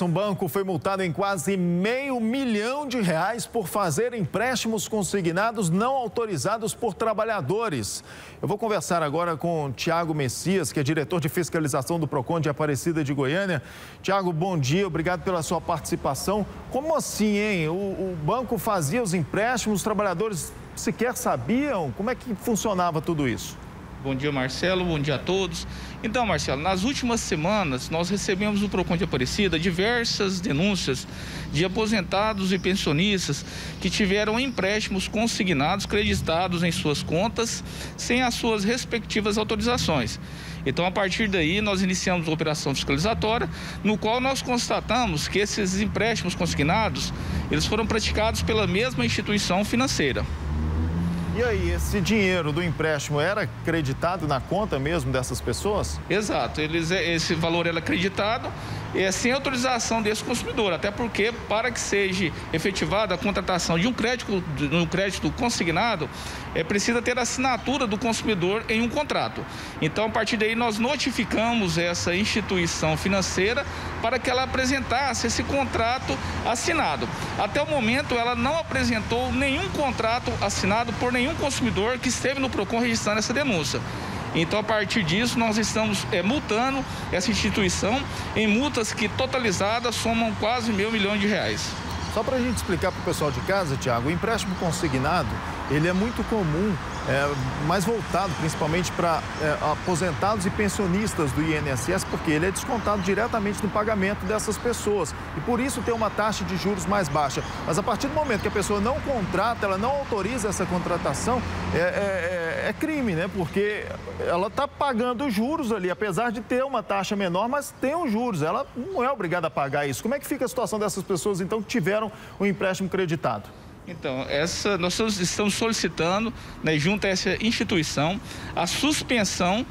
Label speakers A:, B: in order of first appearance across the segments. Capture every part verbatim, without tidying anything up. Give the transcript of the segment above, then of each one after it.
A: Um banco foi multado em quase meio milhão de reais por fazer empréstimos consignados não autorizados por trabalhadores. Eu vou conversar agora com o Tiago Messias, que é diretor de fiscalização do Procon de Aparecida de Goiânia. Tiago, bom dia, obrigado pela sua participação. Como assim, hein? O, o banco fazia os empréstimos, os trabalhadores sequer sabiam? Como é que funcionava tudo isso?
B: Bom dia, Marcelo. Bom dia a todos. Então, Marcelo, nas últimas semanas, nós recebemos no Procon de Aparecida diversas denúncias de aposentados e pensionistas que tiveram empréstimos consignados, creditados em suas contas, sem as suas respectivas autorizações. Então, a partir daí, nós iniciamos a operação fiscalizatória, no qual nós constatamos que esses empréstimos consignados, eles foram praticados pela mesma instituição financeira.
A: E aí, esse dinheiro do empréstimo era acreditado na conta mesmo dessas pessoas?
B: Exato, eles, esse valor era acreditado é, sem autorização desse consumidor, até porque para que seja efetivada a contratação de um crédito, de um crédito consignado, é precisa ter a assinatura do consumidor em um contrato. Então, a partir daí, nós notificamos essa instituição financeira para que ela apresentasse esse contrato assinado. Até o momento, ela não apresentou nenhum contrato assinado por nenhum consumidor que esteve no Procon registrando essa denúncia. Então, a partir disso, nós estamos é, multando essa instituição em multas que totalizadas somam quase meio milhão de reais.
A: Só para a gente explicar para o pessoal de casa, Tiago, o empréstimo consignado, ele é muito comum, é, mais voltado principalmente para é, aposentados e pensionistas do I N S S, porque ele é descontado diretamente no pagamento dessas pessoas e por isso tem uma taxa de juros mais baixa. Mas a partir do momento que a pessoa não contrata, ela não autoriza essa contratação, é, é, é crime, né? Porque ela está pagando juros ali, apesar de ter uma taxa menor, mas tem os juros. Ela não é obrigada a pagar isso. Como é que fica a situação dessas pessoas, então, que tiveram o empréstimo creditado?
B: Então, essa, nós estamos solicitando, né, junto a essa instituição, a suspensão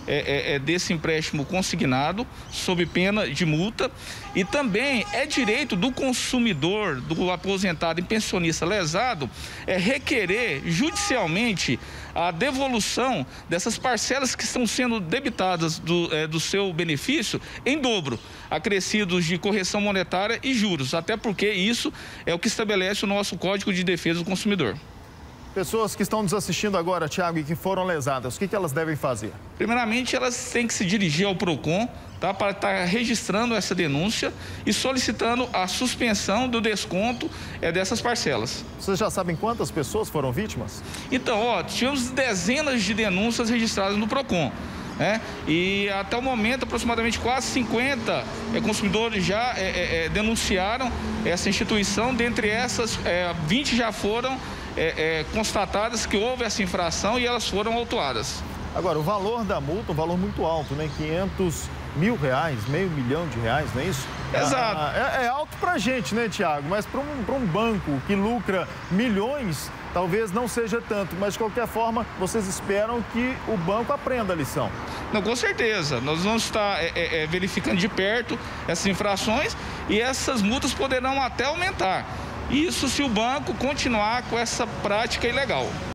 B: é, é, desse empréstimo consignado, sob pena de multa, e também é direito do consumidor, do aposentado e pensionista lesado, é requerer judicialmente a devolução dessas parcelas que estão sendo debitadas do, é, do seu benefício em dobro, acrescidos de correção monetária e juros, até porque isso é o que estabelece o nosso Código de Defesa do Consumidor.
A: Pessoas que estão nos assistindo agora, Tiago, e que foram lesadas, o que, que elas devem fazer?
B: Primeiramente, elas têm que se dirigir ao Procon, tá, para estar registrando essa denúncia e solicitando a suspensão do desconto é, dessas parcelas.
A: Vocês já sabem quantas pessoas foram vítimas?
B: Então, ó, tivemos dezenas de denúncias registradas no Procon. É, e até o momento, aproximadamente quase cinquenta é, consumidores já é, é, denunciaram essa instituição. Dentre essas, é, vinte já foram é, é, constatadas que houve essa infração e elas foram autuadas.
A: Agora, o valor da multa é um valor muito alto, né? quinhentos mil reais, meio milhão de reais, não é isso?
B: Exato.
A: Ah, é, é alto pra gente, né, Tiago? Mas para um, para um banco que lucra milhões, talvez não seja tanto. Mas, de qualquer forma, vocês esperam que o banco aprenda a lição.
B: Não, com certeza. Nós vamos estar é, é, verificando de perto essas infrações e essas multas poderão até aumentar. Isso se o banco continuar com essa prática ilegal.